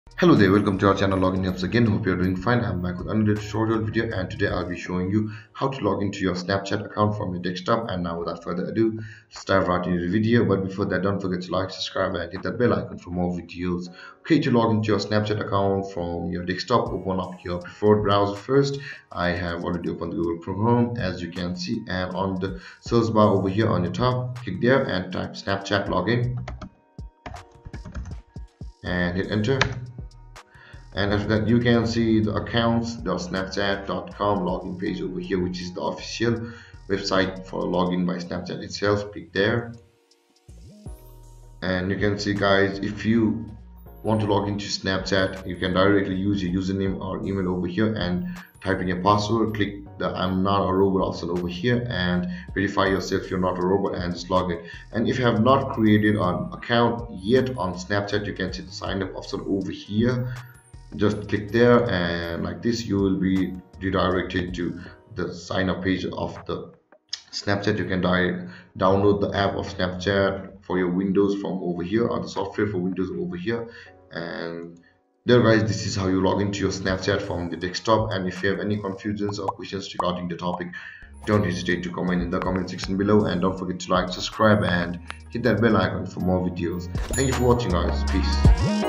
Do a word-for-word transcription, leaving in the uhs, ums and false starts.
Hello there, welcome to our channel Login Tips again. Hope you're doing fine. I'm back with another tutorial video, and today I'll be showing you how to log into your Snapchat account from your desktop. And now without further ado, let's dive right into the video. But before that, don't forget to like, subscribe and hit that bell icon for more videos. Okay, to log into your Snapchat account from your desktop, open up your preferred browser first. I have already opened Google Chrome, as you can see, and on the search bar over here on your top, click there and type Snapchat login and hit enter. And after that, you can see the accounts dot snapchat dot com login page over here, which is the official website for login by Snapchat itself. Click there, and you can see, guys, if you want to log into Snapchat, you can directly use your username or email over here and type in your password. Click the I'm not a robot option over here and verify yourself you're not a robot and just log in. And if you have not created an account yet on Snapchat, you can see the sign up option over here. Just click there, and like this you will be redirected to the sign up page of the Snapchat. You can download the app of Snapchat for your Windows from over here, or the software for Windows over here. And there, guys, this is how you log into your Snapchat from the desktop. And if you have any confusions or questions regarding the topic, don't hesitate to comment in the comment section below, and don't forget to like, subscribe and hit that bell icon for more videos. Thank you for watching, guys. Peace.